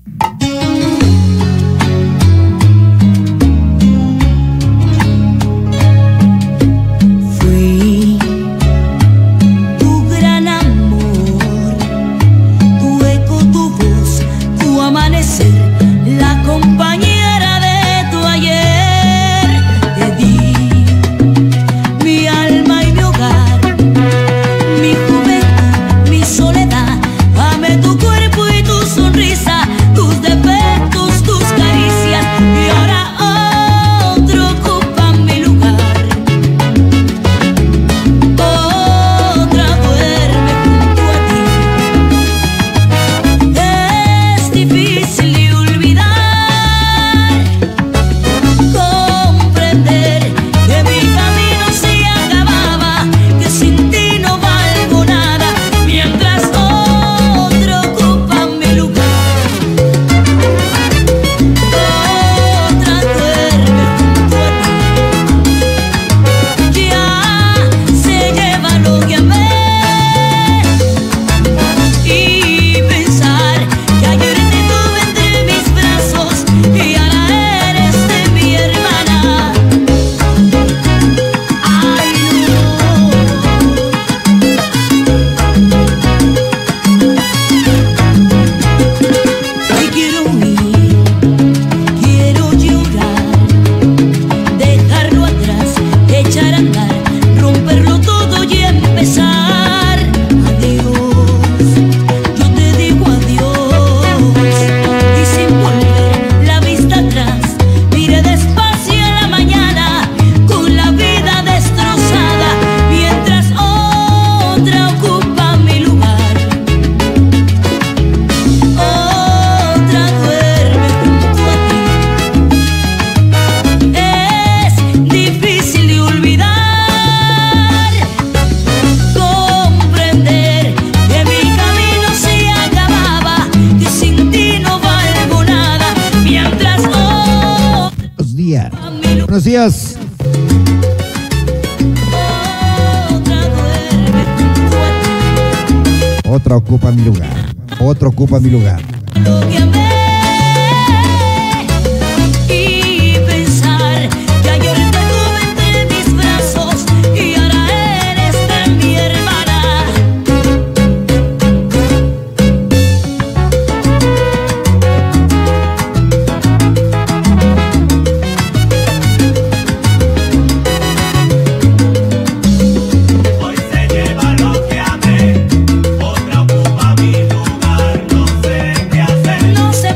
Buenos días. Otra ocupa mi lugar. Otro ocupa mi lugar. No sé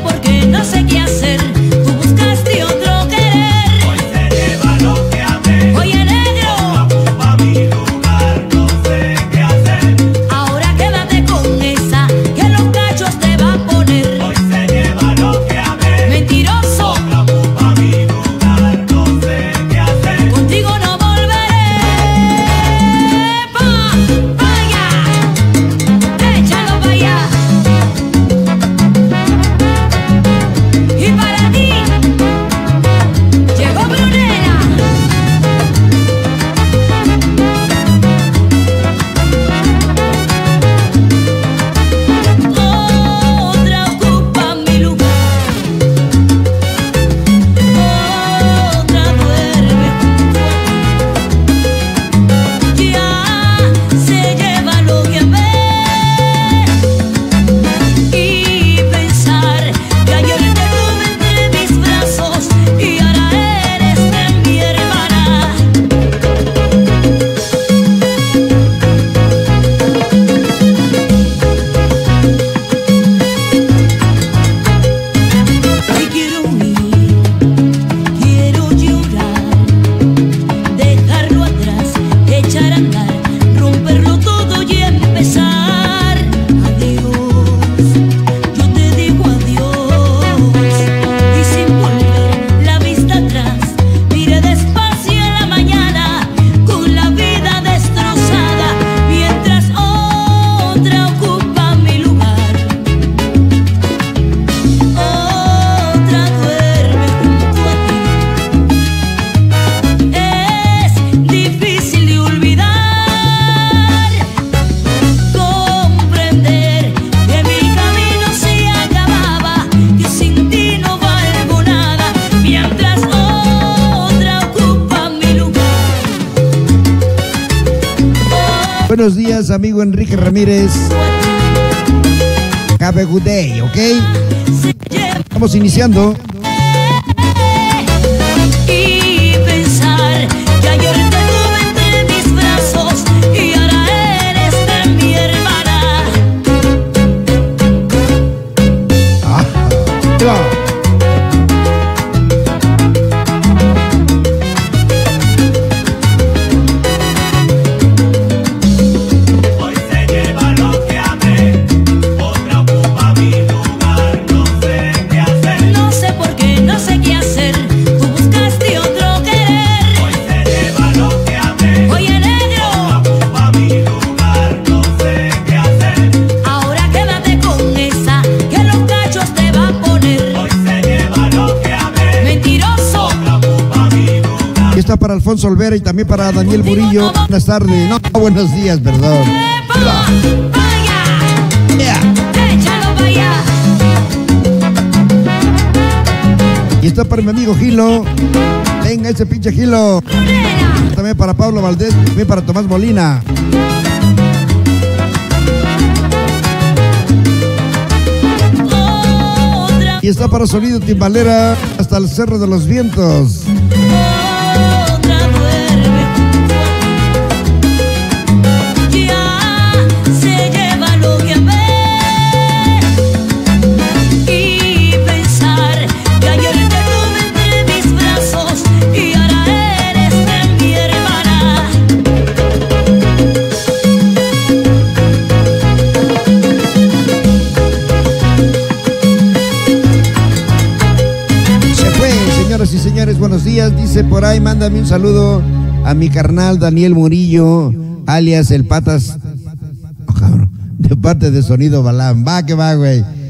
Buenos días, amigo Enrique Ramírez. Have a good day, ¿ok? Estamos iniciando. Y pensar que ayer te tuve entre mis brazos y ahora eres de mi hermana. Hoy se lleva lo que amé, otra ocupa mi lugar, no sé qué hacer. No sé por qué, no sé qué hacer. Tú buscaste otro querer. Hoy se lleva lo que amé, Oye, negro, otra ocupa mi lugar, no sé qué hacer. ahora quédate con esa que los cachos te va a poner. Hoy se lleva lo que amé, Mentiroso. otra ocupa mi lugar. Y está para Alfonso Olvera y también para Daniel Murillo. Buenas tardes. No, buenos días, perdón. ¡Epa! ¡Vaya! Yeah. ¡Échalo para allá! Y está para mi amigo Gilo. Venga, ese pinche Gilo. ¡Nena! También para Pablo Valdés, también para Tomás Molina. Otra, Y está para Sonido Timbalera hasta el Cerro de los Vientos. otra duerme junto a mí. Ya se lleva lo que amé. Y pensar que ayer te tuve entre mis brazos y ahora eres de mi hermana. Se fue, señoras y señores, buenos días. Dice por ahí, mándame un saludo a mi carnal Daniel Murillo, alias el Patas. Oh, cabrón, de parte de Sonido Balam. Va que va, güey.